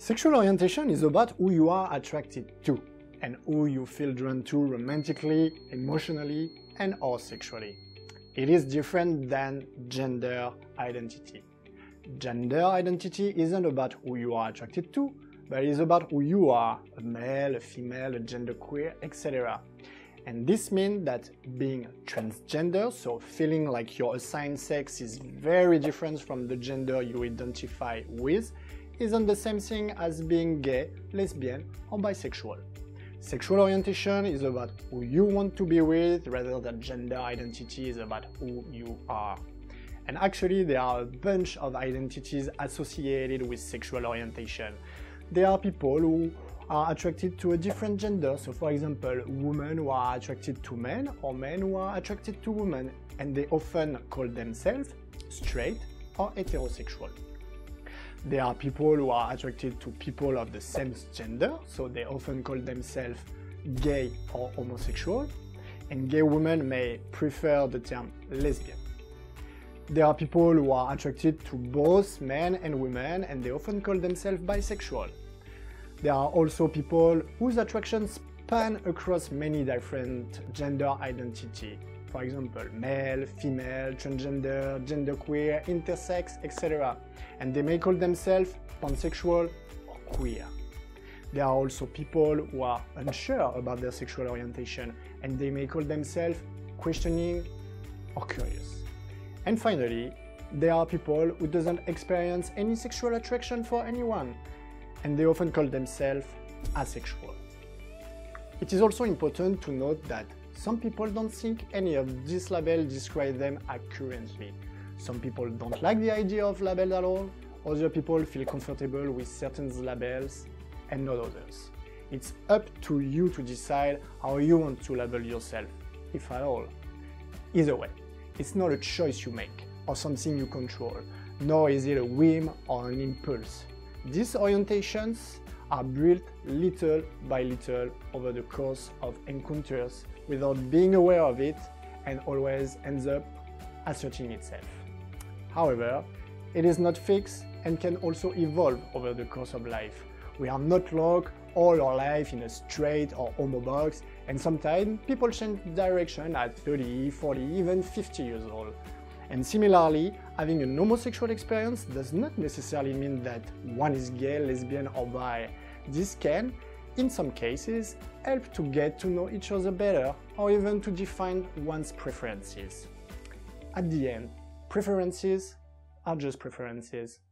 Sexual orientation is about who you are attracted to and who you feel drawn to romantically, emotionally, and/or sexually. It is different than gender identity. Gender identity isn't about who you are attracted to, but it is about who you are, a male, a female, a genderqueer, etc. And this means that being transgender, so feeling like your assigned sex is very different from the gender you identify with, isn't the same thing as being gay, lesbian, or bisexual. Sexual orientation is about who you want to be with rather than gender identity is about who you are. And actually there are a bunch of identities associated with sexual orientation. There are people who are attracted to a different gender, so for example women who are attracted to men or men who are attracted to women, and they often call themselves straight or heterosexual. There are people who are attracted to people of the same gender, so they often call themselves gay or homosexual, and gay women may prefer the term lesbian. There are people who are attracted to both men and women, and they often call themselves bisexual. There are also people whose attractions span across many different gender identity. For example, male, female, transgender, genderqueer, intersex, etc. And they may call themselves pansexual or queer. There are also people who are unsure about their sexual orientation, and they may call themselves questioning or curious. And finally, there are people who doesn't experience any sexual attraction for anyone, and they often call themselves asexual. It is also important to note that some people don't think any of these labels describe them accurately. Some people don't like the idea of labels at all, other people feel comfortable with certain labels and not others. It's up to you to decide how you want to label yourself, if at all. Either way, it's not a choice you make or something you control, nor is it a whim or an impulse. These orientations are built little by little over the course of encounters without being aware of it, and always ends up asserting itself. However, it is not fixed and can also evolve over the course of life. We are not locked all our life in a straight or homo box, and sometimes people change direction at 30, 40, even 50 years old. And similarly, having an homosexual experience does not necessarily mean that one is gay, lesbian, or bi. This can, in some cases, help to get to know each other better, or even to define one's preferences. At the end, preferences are just preferences.